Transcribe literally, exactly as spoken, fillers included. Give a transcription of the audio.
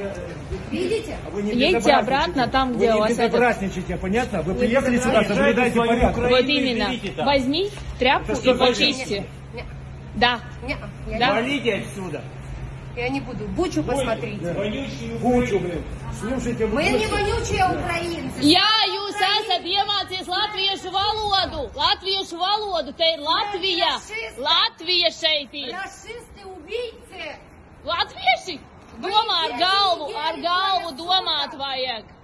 Видите? Едьте обратно там, где у вас это... Вы не безобразничайте, понятно? Вы приехали сюда, соблюдайте порядок. Вот именно. Возьми тряпку и почисти. Да. Да. Валите отсюда. Я не буду. Бучу посмотрите. Бучу, блин. Слушайте, мы не вонючие украинцы. Я jūs esat iemācies latviešu valodu. Latviešu valodu. Te ir Latvija. Latvija šeit ir. Расисты, убийцы. Latvieši? Domā ar galvu, ar galvu domāt vajag.